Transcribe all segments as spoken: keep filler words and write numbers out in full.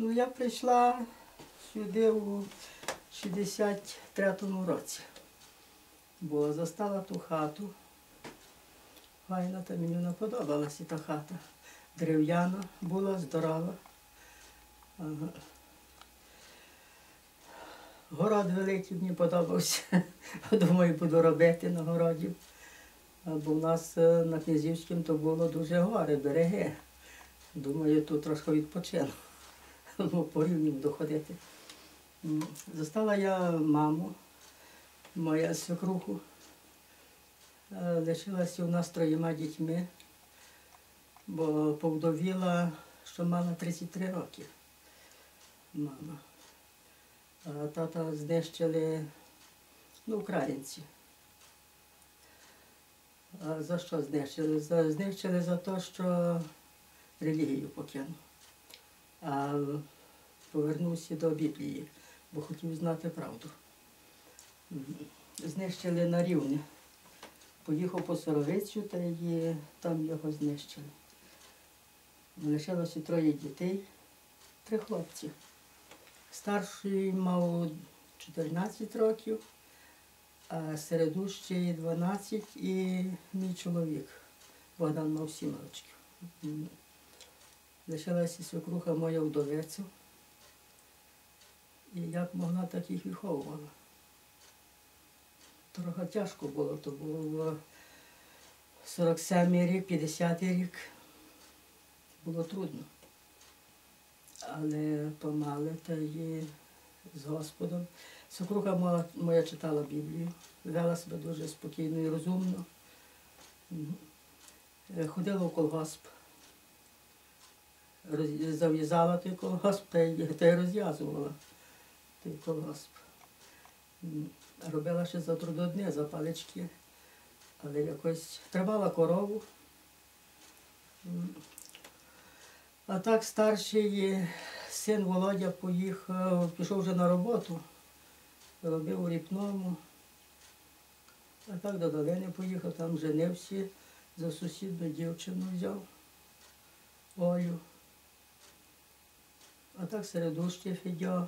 Ну, я прийшла сюди у шістдесят третьому році, бо застала ту хату. Файна, та мені не подобалася та хата. Дерев'яна була, здорова. Ага. Город великий мені подобався. Думаю, буду робити на городі. Бо в нас на Князівському то було дуже гори, береги. Думаю, тут трошки відпочину. Ну, по рівні буду ходити. Застала я маму, моя свекруху. Лишилася у нас троєма дітьми, бо повдовіла, що мала тридцять три роки. Мама. А тата знищили, ну, українці. А за що знищили? За, знищили за те, що релігію покинув. А повернувся до Біблії, бо хотів знати правду. Знищили на Рівне. Поїхав по Соровицю, та й там його знищили. Лишилося троє дітей, три хлопці. Старший мав чотирнадцять років, а середущий дванадцять і мій чоловік. Богдан мав сім років. Лишилася свекруха моя вдовиця. І як могла, так їх виховувала. Трохи тяжко було, то було сорок сьомий рік, п'ятдесятий рік. Було трудно. Але помали та й з Господом. Свекруха моя читала Біблію, вела себе дуже спокійно і розумно. Ходила в колгосп, зав'язала той колгосп та й розв'язувала той колгосп. Робила ще за трудодні, за палички, але якось тримала корову. А так старший син Володя поїхав, пішов вже на роботу, робив у Ріпному. А так до Долини поїхав, там женився, за сусідну дівчину взяв, Олю. А так середущий Федя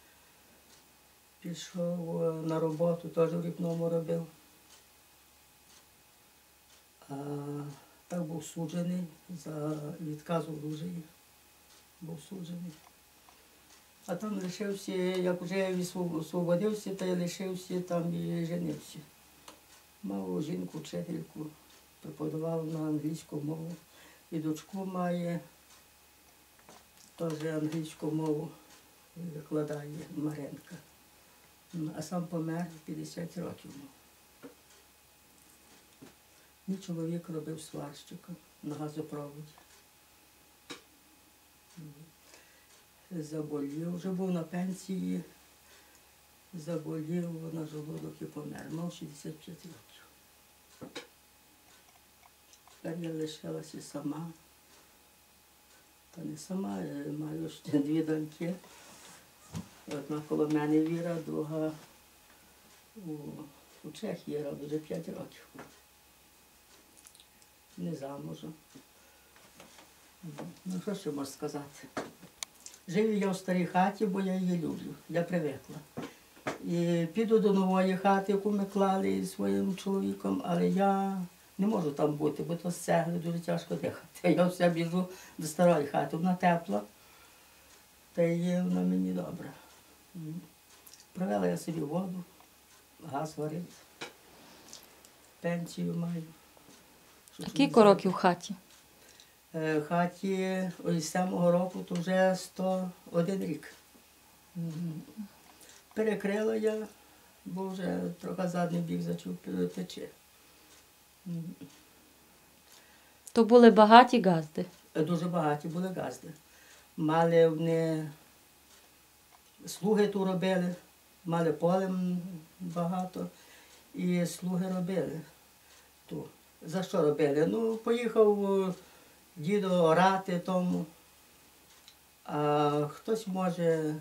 пішов на роботу, теж в Ріпному робив. А так був суджений за відказ у оружії. Був суджений. А там лишився, як вже освободився, то й лишився, там і женився. Мав жінку, вчительку, преподавав на англійську мову. І дочку має, теж англійську мову викладає Маренка. А сам помер п'ятдесят років. Мій чоловік робив сварщиком на газопроводі. Заболів, вже був на пенсії, заболів на желудок і помер. Мав шістдесят п'ять років. Тепер я лишилася сама. Та не сама, я маю ще дві доньки. Одна коло мене Віра, друга у, у Чехії робить вже п'ять років. Не замужем. Ну, що ще можу сказати? Живу я в старій хаті, бо я її люблю, я привикла. І піду до нової хати, яку ми клали зі своїм чоловіком, але я не можу там бути, бо то з цегли дуже тяжко дихати. Я все біжу до старої хати, вона тепла, та є вона мені добра. Провела я собі воду, газ варив, пенсію маю. Скільки років в хаті? В хаті ось з сьомого року, то вже сто один рік. Перекрила я, бо вже трохи задній бік почав тече. То були багаті газди? Дуже багаті були газди. Мали вони, слуги тут робили, мали поле багато, і слуги робили тут. За що робили? Ну, поїхав дідо орати тому, а хтось, може,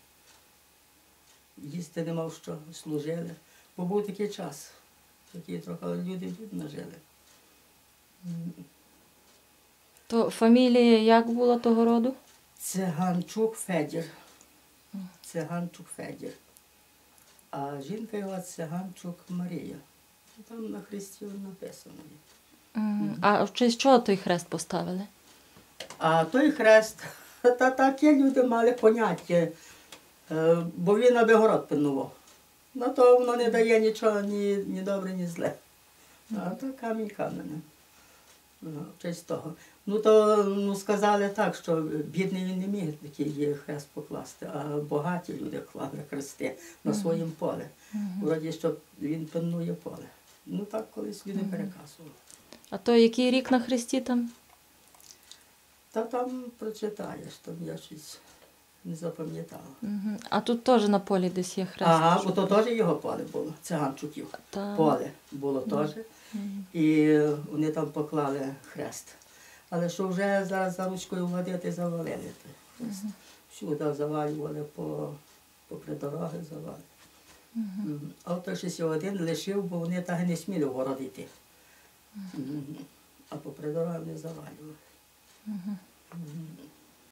їсти не мав що, служили. Бо був такий час, такі трохи люди бідно жили. То фамілія як була того роду? Циганчук Федір. Циганчук Федір. А жінка його Циганчук Марія. Там на хресті написано. М, А в честь чого той хрест поставили? А той хрест, та такі люди мали поняття, е, бо він аби город пильнував. Ну то воно не дає нічого, ні, ні добре, ні зле. А то камінь каменем. Ну, в честь того. Ну то ну, сказали так, що бідний він не міг такий хрест покласти, а багаті люди клали хрести на своїм полі. Вроді, що він пильнує поле. Ну так колись люди переказували. А то який рік на хресті там? Та там прочитаєш, там я щось не запам'ятала. Мгм. А тут теж на полі десь є хрест. Ага, бо то теж його поле було, циганчуків. Та- Поле було теж. І вони там поклали хрест. Але що вже зараз за ручкою водити завалили той хрест. Всюди завалювали, по, попри дороги завалювали. Мгм. А то щось один лишив, бо вони так і не сміли в город йти. Мгм. А попри дороги не завалювали. Мгм.